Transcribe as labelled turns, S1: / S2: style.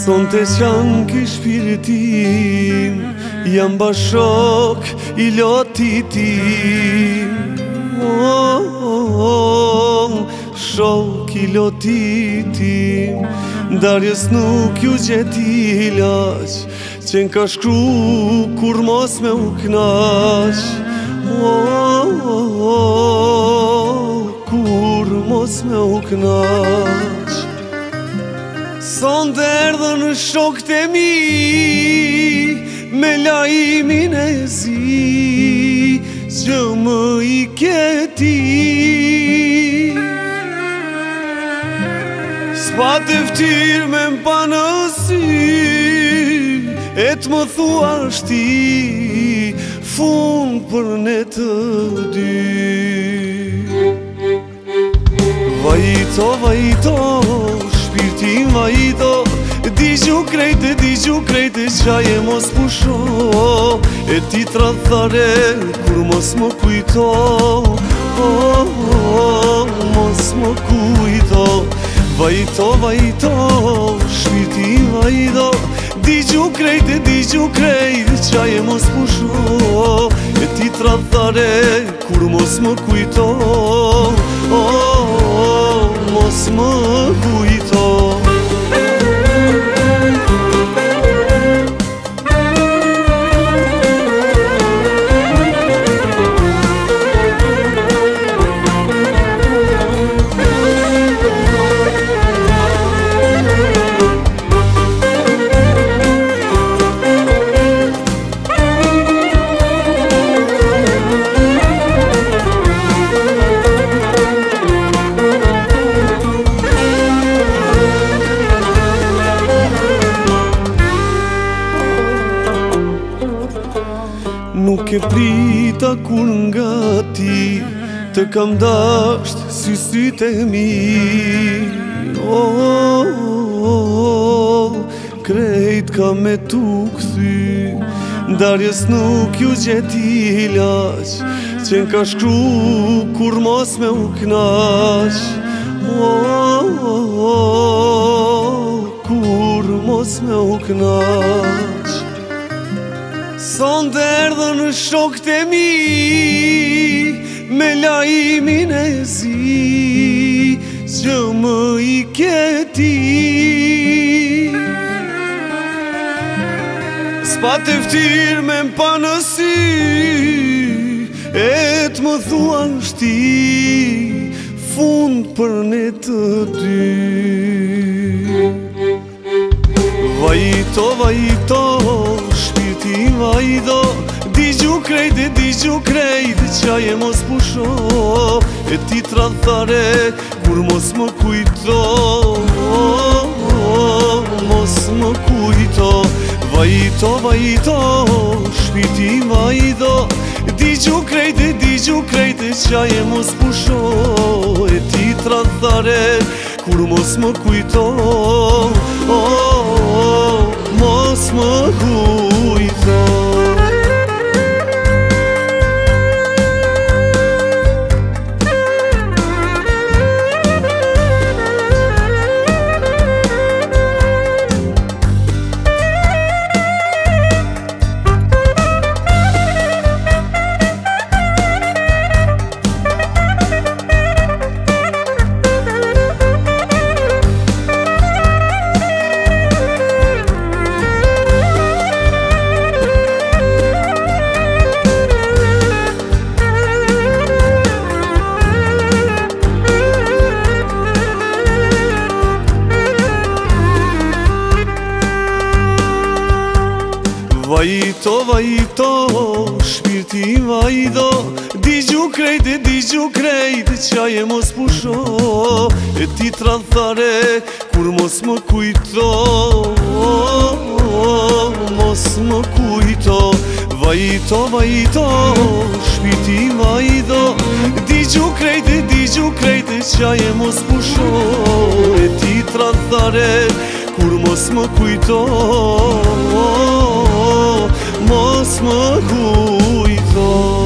S1: Son të qanë ky shpiritim, jam bashok i lotitim. Shok i lotitim, darjes nuk ju gjeti ilaq, që n'ka shkru kur mos me u knaq. Kur mos me u knaq. Son të erdhën shokët e mi, me lajmin e zi, që më i keti. S'pa të ftyr me m'pa në sy, e t'më thua shti, fund për ne të dy. Vajto, vajto, shpirtin vajto, digju krejtë, qaje mos pusho, e ti trathare, kur mos më kujto, mos më kujto. Vajto, vajto, shpirtin vajto, digju krejtë, qaje mos pusho, e ti trathare, kur mos më kujto, mos më kujto. Nuk e prita kur nga ti, të kam dasht syt e mi. Krejt ka me tu kthy, darjes nuk ju gjeti ilaq, që n'ka shkru kur mos me u knaq. Kur mos me u knaq. Son të erdhën shokët e mi, me lajmin e zi, që më i keti. S'pa të ftyr me m'pa në sy, e t'më thua shti, fund për ne të dy. Vajto, vajto, shpirtin vajto, digju krejtë, qaje mos pusho, e ti trathare, kur mos më kujto, mos më kujto. Vajto, vajto, shpirtin vajto, digju krejtë, qaje mos pusho, e ti trathare, kur mos më kujto, mos më kujto. Vajto, vajto, shpirtin vajto, digju krejtë, qaje mos pusho, e ti trathare, kur mos më kujto, mos më kujto. Vajto, vajto, shpirtin vajto, digju krejtë, qaje mos pusho, e ti trathare, kur mos më kujto, mos më kujto.